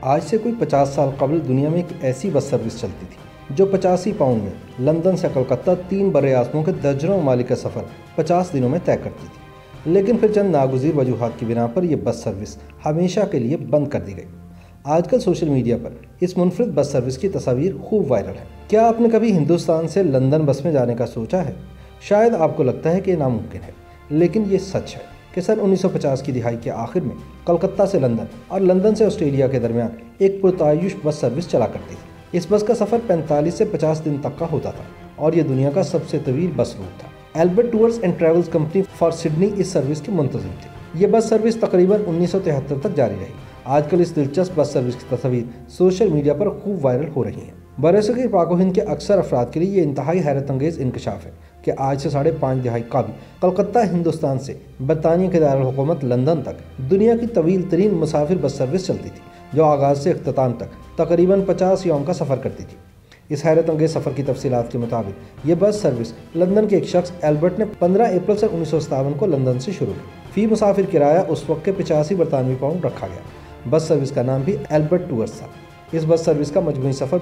आज से कोई 50 साल कबल दुनिया में एक ऐसी बस सर्विस चलती थी जो 85 पाउंड में लंदन से कलकत्ता 3 बड़े आज़मों के दर्जनों ममालिक का सफ़र 50 दिनों में तय करती थी। लेकिन फिर चंद नागुज़ीर वजूहात की बिना पर यह बस सर्विस हमेशा के लिए बंद कर दी गई। आजकल सोशल मीडिया पर इस मुनफरिद बस सर्विस की तस्वीर खूब वायरल है। क्या आपने कभी हिंदुस्तान से लंदन बस में जाने का सोचा है? शायद आपको लगता है कि ये नामुमकिन है, लेकिन ये सच है कि सन 1950 की दिहाई के आखिर में कलकत्ता से लंदन और लंदन से ऑस्ट्रेलिया के दरमियान एक पुरतायुश बस सर्विस चला करती थी। इस बस का सफ़र 45 से 50 दिन तक का होता था और यह दुनिया का सबसे तवील बस रूट था। Albert tours and travels company for Sydney इस सर्विस की मुंतज़िम थी। यह बस सर्विस तकरीबन 1973 तक जारी रही। आजकल इस दिलचस्प बस सर्विस की तस्वीर सोशल मीडिया पर खूब वायरल हो रही हैं। बरसगीर पाक व हिंद के अक्सर अफराद के लिए ये इंतहाई हैरत अंगेज़ इंकशाफ है कि आज से 5.5 दहाई कबल कलकत्ता हिंदुस्तान से बरतानिया के दारुल हुकूमत लंदन तक दुनिया की तवील तरीन मुसाफिर बस सर्विस चलती थी, जो आगाज़ से इख्तिताम तक तकरीबन 50 यौम का सफ़र करती थी। इस हैरत अंगेज़ सफ़र की तफसीलात के मुताबिक ये बस सर्विस लंदन के एक शख्स एल्बर्ट ने 15 अप्रैल सन 1957 को लंदन से शुरू की। फ़ी मुसाफिर किराया उस वक्त के 85 बरतानवी पाउंड रखा गया। बस सर्विस का नाम भी एल्बर्ट टूर्स था। इस बस सर्विस का मजमूई सफ़र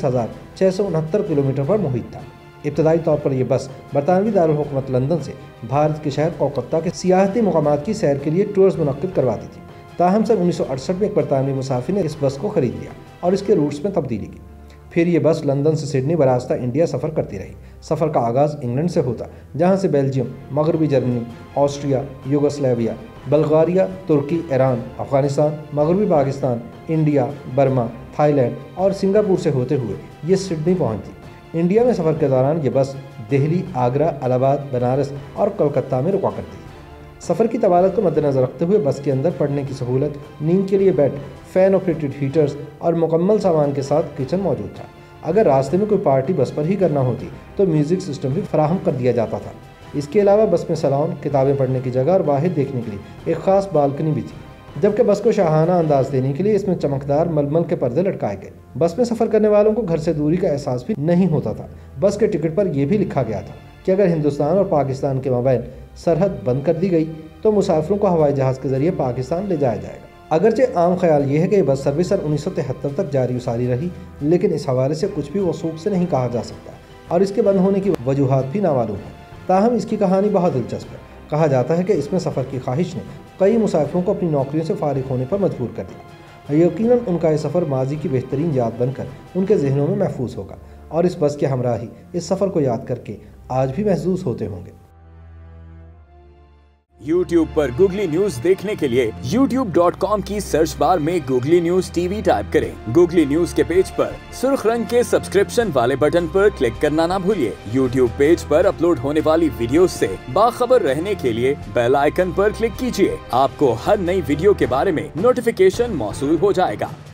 32,669 किलोमीटर पर मुहित था। इब्तदाई तौर पर यह बस बरतानवी दारुल हुकूमत लंदन से भारत के शहर कोलकाता के सियाहती मकामात की सैर के लिए टूर्स मुनक्किद करवाती थी। ताहम सन 1968 में एक बरतानवी मुसाफिर ने इस बस को खरीद लिया और इसके रूट्स में तब्दीली की। फिर ये बस लंदन से सिडनी बरास्ता इंडिया सफ़र करती रही। सफ़र का आगाज़ इंग्लैंड से होता, जहाँ से बेल्जियम, मगरबी जर्मनी, ऑस्ट्रिया, यूगोस्लाविया, बल्गारिया, तुर्की, ईरान, अफ़गानिस्तान, मगरबी पाकिस्तान, इंडिया, बर्मा, थाईलैंड और सिंगापुर से होते हुए ये सिडनी पहुंची। इंडिया में सफ़र के दौरान ये बस दिल्ली, आगरा, इलाहाबाद, बनारस और कोलकाता में रुका करती थी। सफ़र की तवालत को मद्देनज़र रखते हुए बस के अंदर पढ़ने की सहूलत, नींद के लिए बेड, फ़ैन ऑपरेटेड हीटर्स और मुकम्मल सामान के साथ किचन मौजूद था। अगर रास्ते में कोई पार्टी बस पर ही करना होती तो म्यूज़िक सिस्टम भी फराहम कर दिया जाता था। इसके अलावा बस में सैलून, किताबें पढ़ने की जगह और बाहर देखने के लिए एक ख़ास बालकनी भी थी, जबकि बस को शाहाना अंदाज देने के लिए इसमें चमकदार मलमल के पर्दे लटकाए गए। बस में सफ़र करने वालों को घर से दूरी का एहसास भी नहीं होता था। बस के टिकट पर यह भी लिखा गया था कि अगर हिंदुस्तान और पाकिस्तान के माबैन सरहद बंद कर दी गई तो मुसाफिरों को हवाई जहाज़ के जरिए पाकिस्तान ले जाया जाएगा। अगरचे आम ख्याल ये है कि बस सर्विस सन 1973 तक जारी उसारी रही, लेकिन इस हवाले से कुछ भी वसूख से नहीं कहा जा सकता और इसके बंद होने की वजूहात भी नामालूम है। ताहम इसकी कहानी बहुत दिलचस्प है। कहा जाता है कि इसमें सफ़र की ख्वाहिश ने कई मुसाफिरों को अपनी नौकरियों से फारिग होने पर मजबूर कर दिया। यकीनन उनका यह सफ़र माजी की बेहतरीन याद बनकर उनके जहनों में महफूज होगा और इस बस की हमराही इस सफ़र को याद करके आज भी महसूस होते होंगे। YouTube पर गूगली न्यूज देखने के लिए youtube.com की सर्च बार में गूगली न्यूज टीवी टाइप करें। गूगली न्यूज के पेज पर सुर्ख रंग के सब्सक्रिप्शन वाले बटन पर क्लिक करना ना भूलिए। YouTube पेज पर अपलोड होने वाली वीडियोस से बाखबर रहने के लिए बेल आइकन पर क्लिक कीजिए। आपको हर नई वीडियो के बारे में नोटिफिकेशन मौसूल हो जाएगा।